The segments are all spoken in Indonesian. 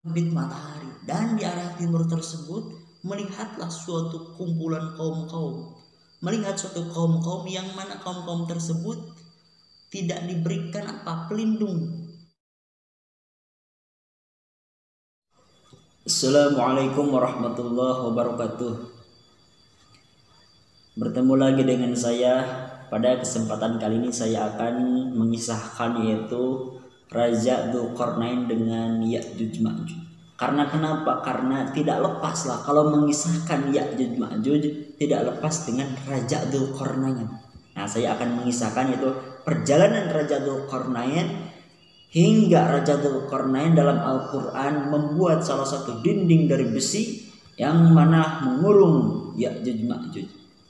terbit matahari, dan di arah timur tersebut melihatlah suatu kumpulan kaum-kaum. Melihat suatu kaum-kaum yang mana kaum-kaum tersebut tidak diberikan pelindung. Assalamualaikum warahmatullahi wabarakatuh. Bertemu lagi dengan saya. Pada kesempatan kali ini saya akan mengisahkan yaitu Raja Dzulqarnain dengan Ya'juj Ma'juj. Karena kenapa? Karena tidak lepas lah kalau mengisahkan Ya'juj Ma'juj, tidak lepas dengan Raja Dzulqarnain. Nah, saya akan mengisahkan yaitu perjalanan Raja Dzulqarnain hingga Raja Dzulqarnain dalam Al-Quran membuat salah satu dinding dari besi yang mana mengurung Ya'juj Ma'juj.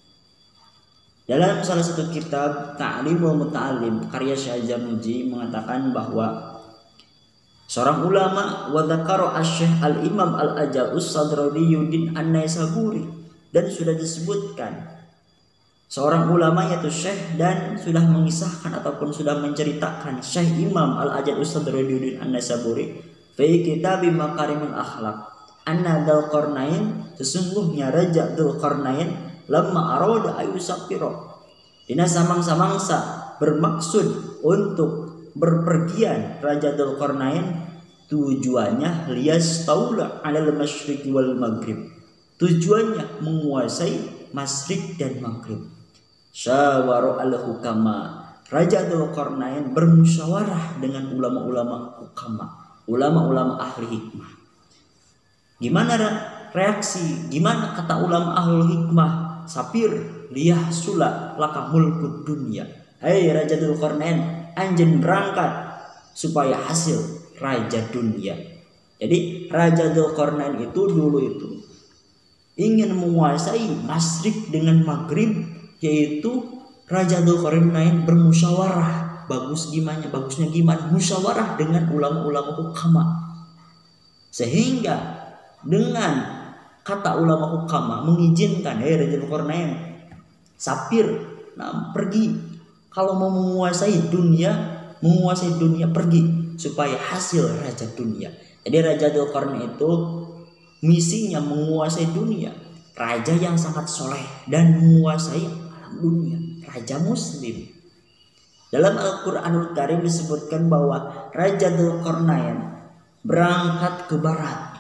Dalam salah satu kitab Ta'limul Muta'allim karya Syekh Jamuji mengatakan bahwa seorang ulama wa dzakara Asy-Syaikh Al-Imam Al-Ajauz Sadruddin An-Naisaburi, dan sudah disebutkan seorang ulama yaitu Syekh dan sudah mengisahkan ataupun sudah menceritakan Syekh Imam Al-Ajauz Sadruddin An-Naisaburi fi kitab Makarimul Akhlaq anna Dzulqarnain, sesungguhnya Raja Dzulqarnain lamma arada ayusafiro, dina samangsa bermaksud untuk berpergian Raja Dzulqarnain, tujuannya lias taula alal masyriq wal maghrib, tujuannya menguasai masyriq dan maghrib. Syawara al hukama, Raja Dzulqarnain bermusyawarah dengan ulama-ulama hukama, ulama-ulama ahli hikmah. Gimana reaksi? Gimana kata ulama ahli hikmah? Sapir liyah sula laka mulkud dunia. Hai Raja Dzulqarnain, anjen berangkat supaya hasil raja dunia. Jadi Raja Dzulqarnain itu dulu itu ingin menguasai masyriq dengan maghrib, yaitu Raja Dzulqarnain bermusyawarah. Bagusnya gimana? Musyawarah dengan ulama-ulama hukama. Sehingga dengan kata ulama hukama mengizinkan Raja Dzulqarnain sapir, pergi kalau mau menguasai dunia pergi supaya hasil raja dunia. Jadi Raja Dzulqarnain itu misinya menguasai dunia, raja yang sangat soleh dan menguasai alam dunia, raja muslim. Dalam Al-Quranul Karim disebutkan bahwa Raja Dzulqarnain berangkat ke barat.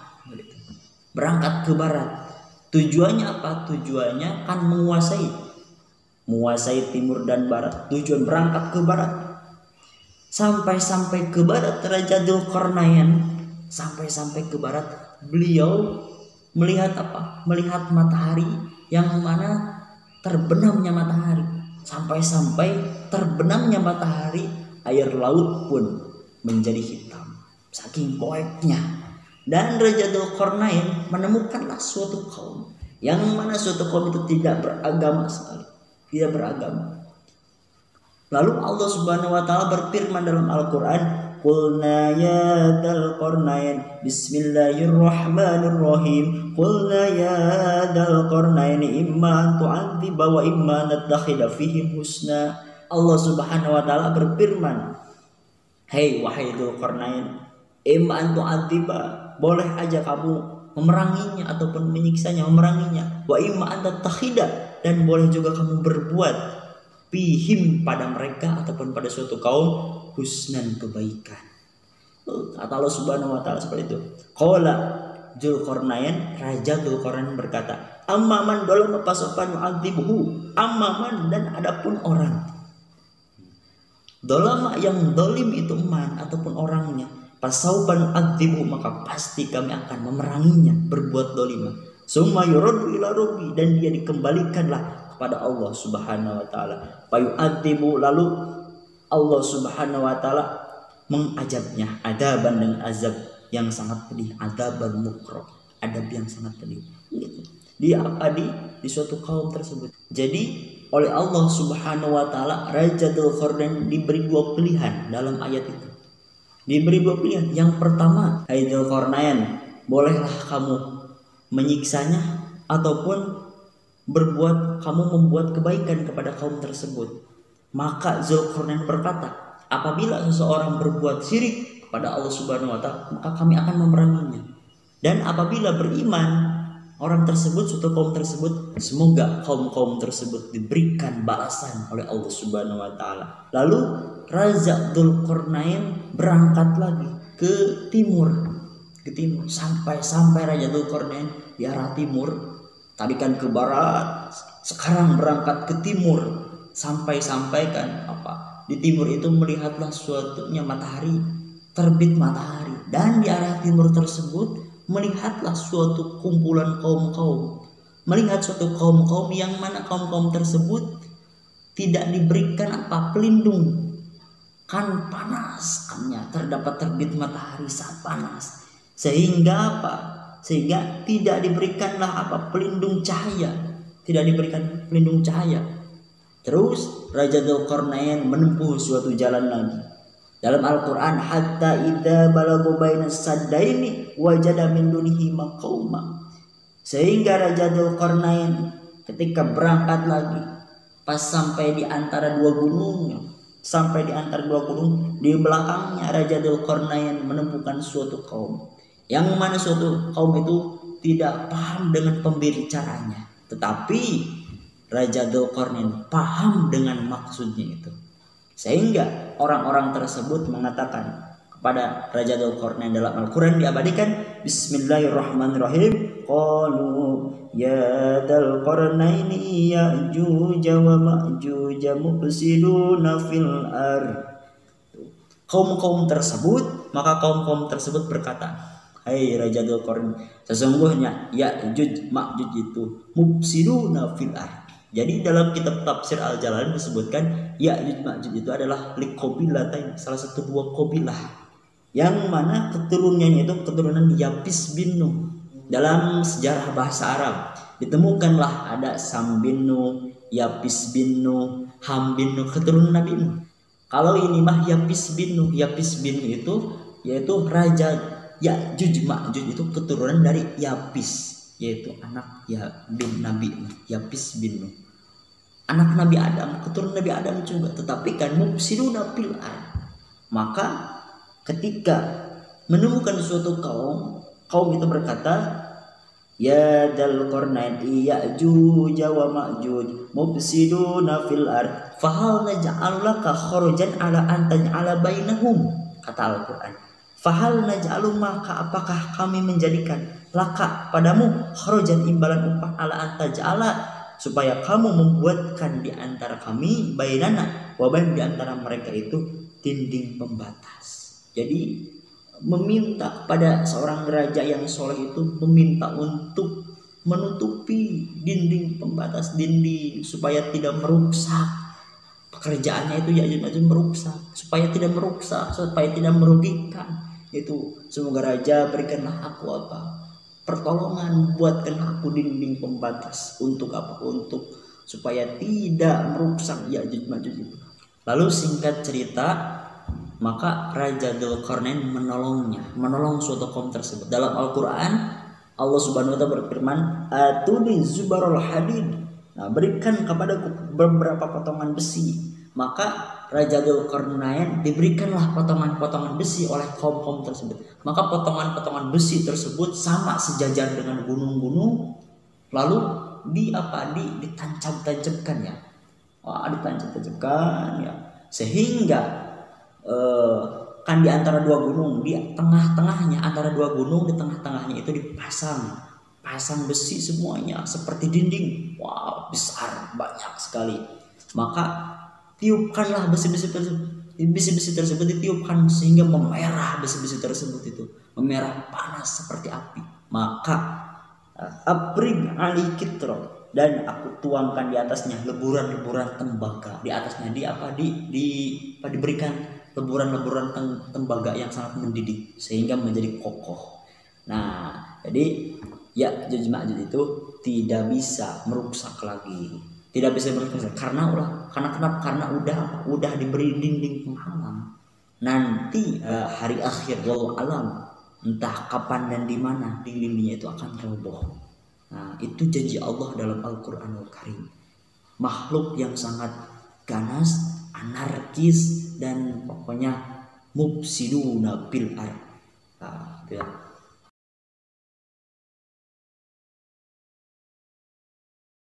Tujuannya apa? Tujuannya kan menguasai timur dan barat. Tujuan berangkat ke barat. Sampai ke barat Raja Dzulqarnain, sampai ke barat, beliau melihat apa? Melihat matahari yang mana terbenamnya matahari. Sampai terbenamnya matahari, air laut pun menjadi hitam saking poeknya. Dan Raja Dzulqarnain menemukanlah suatu kaum yang mana suatu kaum itu tidak beragama sekali, tidak beragama. Lalu Allah Subhanahu wa taala berfirman dalam Al-Qur'an, "Qulna ya Dzulqarnain bismillahirrahmanirrahim, qulna ya Dzulqarnain imma an tu'adziba wa imma natakhidha fihim husna." Allah Subhanahu wa taala berfirman, "Hei wahai Dzulqarnain, imma an tu'adziba, boleh aja kamu memeranginya ataupun menyiksanya, memeranginya. Wa imma anta takhida, dan boleh juga kamu berbuat fihim pada mereka ataupun pada suatu kaum husnan, kebaikan." Kata Allah Subhanahu wa taala seperti itu. Qala Dzulqarnain, Raja Dzulqarnain berkata, "Amman dolama pasokan yu'adzibuhu." Amman, dan adapun orang dolama yang dolim itu ataupun orangnya, pasauban adzibu, maka pasti kami akan memeranginya, berbuat dolimah. Summa yuradu ila rabbi, dan dia dikembalikanlah kepada Allah Subhanahu wa taala. Payu adzibu, lalu Allah Subhanahu wa taala mengazabnya, adaban dengan azab yang sangat pedih, adaban mukro, adab yang sangat pedih. Dia di suatu kaum tersebut. Jadi oleh Allah Subhanahu wa taala Raja Dzulqarnain diberi dua pilihan dalam ayat itu. Diberi dua pilihan. Yang pertama, hai Dzulqarnain, bolehlah kamu menyiksanya ataupun kamu membuat kebaikan kepada kaum tersebut. Maka Dzulqarnain berkata, apabila seseorang berbuat syirik pada Allah Subhanahu wa taala, maka kami akan memeranginya. Dan apabila beriman orang tersebut, suatu kaum tersebut, semoga kaum-kaum tersebut diberikan balasan oleh Allah Subhanahu wa taala. Lalu Raja Dzulqarnain berangkat lagi ke timur, sampai Raja Dzulqarnain di arah timur. Tadi kan ke barat, sekarang berangkat ke timur, sampai kan apa? Di timur itu melihatlah suatunya matahari, terbit matahari, dan di arah timur tersebut melihatlah suatu kumpulan kaum-kaum, melihat suatu kaum-kaum yang mana kaum-kaum tersebut tidak diberikan pelindung, kan panas, terdapat terbit matahari saat panas, sehingga sehingga tidak diberikanlah pelindung cahaya, Terus Raja Dzulqarnain menempuh suatu jalan lagi. Dalam Al-Quran, hatta idza balagu bainas saddaini wajada min dunihi maqauma. Sehingga Raja Dzulqarnain ketika berangkat lagi, pas sampai di antara dua gunung, di belakangnya Raja Dzulqarnain menemukan suatu kaum, yang mana suatu kaum itu tidak paham dengan pembicaraannya, tetapi Raja Dzulqarnain paham dengan maksudnya itu. Sehingga orang-orang tersebut mengatakan kepada Raja Dzulqarnain, dalam Al-Quran diabadikan, Bismillahirrahmanirrahim, qalu ya Dzulqarnaini ya'juj wa ma'juj mufsiduna fil ardh. Kaum-kaum tersebut berkata, hai Raja Dzulqarnain, sesungguhnya Ya'juj Ma'juj itu mufsiduna fil ardh. Jadi dalam kitab tafsir Al-Jalalain disebutkan Ya'juj Ma'juj itu adalah liqabilatain, salah satu dua qabilah, yang mana keturunannya itu keturunan Yapis bin Nuh. Dalam sejarah bahasa Arab ditemukanlah ada Sam bin Nuh, Yapis bin Nuh, Ham bin Nuh, keturunan Nabi Nuh. Kalau ini mah Yapis bin Nuh itu yaitu Raja Ya'juj Ma'juj itu keturunan dari Yapis, yaitu anak bin Nabi Yapis bin Nuh, anak Nabi Adam, keturunan Nabi Adam juga, tetapi kan mufsiduna fil ardh. Maka ketika menemukan suatu kaum itu berkata, ya Dzulqarnain Ya'juj wa Ma'juj mufsiduna fil ardh fahal naj'alu laka kharajan ala an taj'ala bainahum. Kata Al-Quran, fahal naj'alu, maka apakah kami menjadikan laka padamu kharajan, imbalan upah, ala an taj'ala, supaya kamu membuatkan di antara kami, bainana wa bain, di antara mereka itu dinding pembatas. Jadi meminta pada seorang raja yang soleh itu, meminta untuk menutupi dinding pembatas, dinding supaya tidak merusak. Pekerjaannya itu Ya'juj merusak, supaya tidak merugikan. Itu semoga raja berikanlah aku pertolongan, buatkan aku dinding pembatas. Untuk untuk supaya tidak merusak Ya'juj Ma'juj itu. Lalu singkat cerita, maka Raja Dzulqarnain menolong suatu kaum tersebut. Dalam Al-Quran Allah Subhanahu wa taala berfirman, atuni zubarul hadid, berikan kepadaku beberapa potongan besi. Maka Raja Dzulqarnain diberikanlah potongan-potongan besi oleh kaum-kaum tersebut. Maka potongan-potongan besi tersebut sama sejajar dengan gunung-gunung, lalu ditancap-tancapkan ya. Ditancap-tancapkan ya, sehingga kan di antara dua gunung, di tengah-tengahnya, di tengah-tengahnya itu dipasang besi semuanya seperti dinding. Wow, besar, banyak sekali. Maka tiupkanlah besi-besi tersebut ditiupkan sehingga memerah, besi-besi tersebut itu memerah panas seperti api. Maka abrig ali kitro, dan aku tuangkan di atasnya leburan-leburan tembaga. Di atasnya diberikan leburan-leburan tembaga yang sangat mendidih sehingga menjadi kokoh. Nah, jadi Ya'juj Ma'juj itu tidak bisa merusak lagi. Karena udah diberi dinding penghalang. Nanti hari akhir, wallahu alam, entah kapan dan di mana dindingnya itu akan roboh. Nah, itu janji Allah dalam Al-Qur'anul Karim. Makhluk yang sangat ganas, anarkis, dan pokoknya mufsiduna fil ard. Nah, gitu ya.